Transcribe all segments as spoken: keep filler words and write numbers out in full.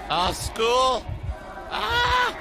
Ah, school! Ah!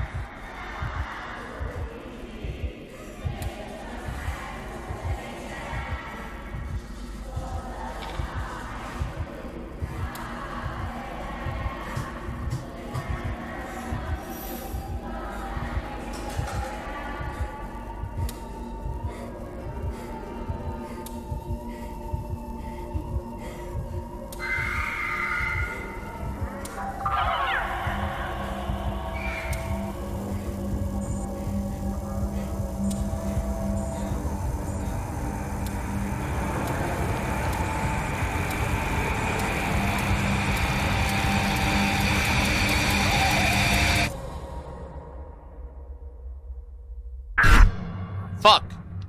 Fuck.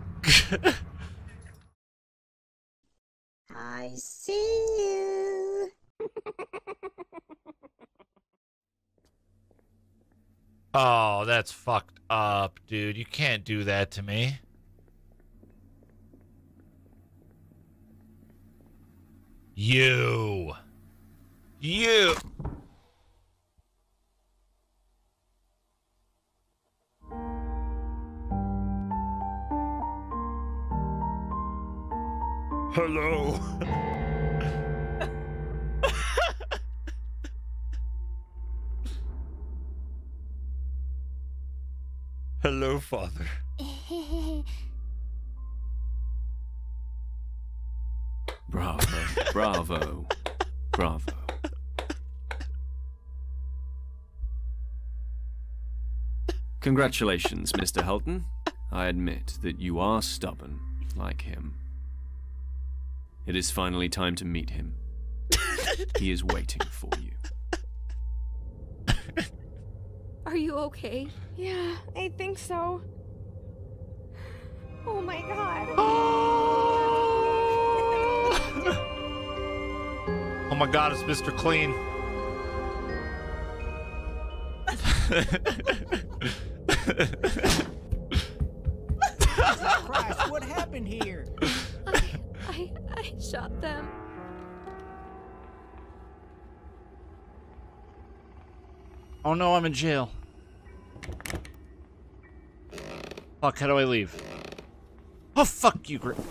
I see you. Oh, that's fucked up, dude. You can't do that to me. You. You. Hello. Hello, Father. Bravo, bravo, bravo. Congratulations, Mister Helton. I admit that you are stubborn, like him. It is finally time to meet him. He is waiting for you. Are you okay? Yeah, I think so. Oh my god. Oh my god, it's Mister Clean. Jesus Christ, what happened here? I, I, I shot them. Oh no, I'm in jail. Fuck, how do I leave? Oh, fuck you, Grit.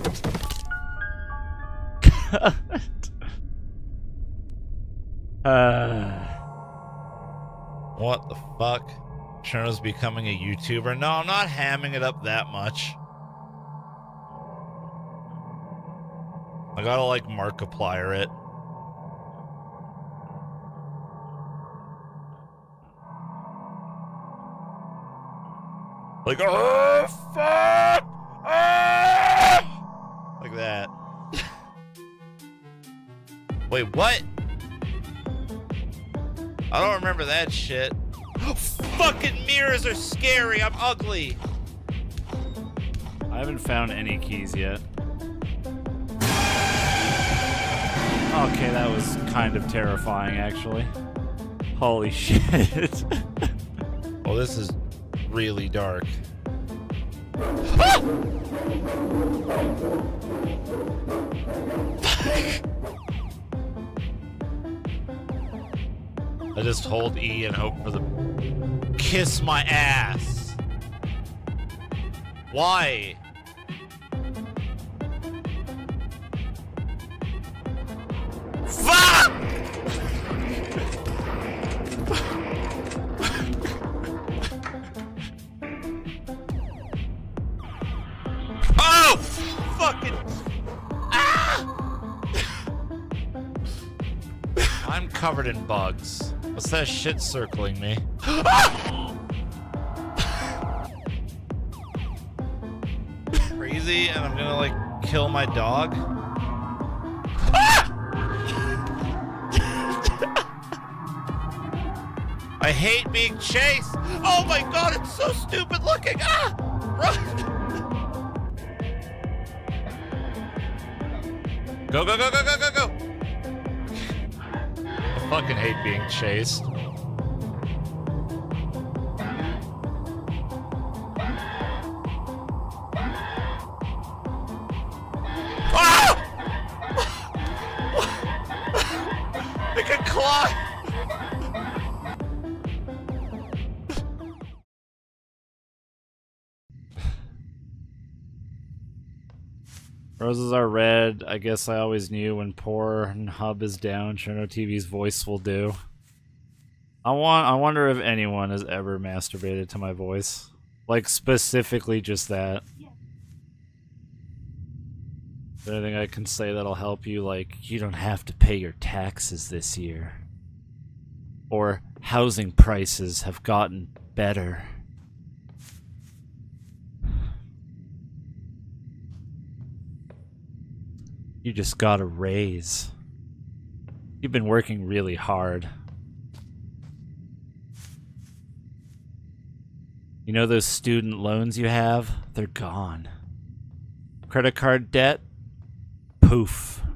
uh, what the fuck? Cherno's becoming a YouTuber? No, I'm not hamming it up that much. I gotta, like, Markiplier it. Like, oh, fuck! Ah! Like that. Wait, what? I don't remember that shit. Fucking mirrors are scary. I'm ugly. I haven't found any keys yet. Okay, that was kind of terrifying, actually. Holy shit. Well, this is really dark. Ah! I just hold E and hope for the kiss my ass. Why? Fuck! Oh! Fucking... Ah! I'm covered in bugs. What's that shit circling me? Ah! Crazy, and I'm gonna, like, kill my dog? Ah! I hate being chased! Oh my god, it's so stupid looking! Ah! Run! Go, go, go, go, go, go, go! I fucking hate being chased. Ah! I can climb! Roses are red. I guess I always knew when Pornhub is down, Cherno T V's voice will do. I want. I wonder if anyone has ever masturbated to my voice. Like, specifically just that. Is there anything I can say that'll help you? Like, you don't have to pay your taxes this year. Or, housing prices have gotten better. You just got a raise. You've been working really hard. You know those student loans you have? They're gone. Credit card debt? Poof.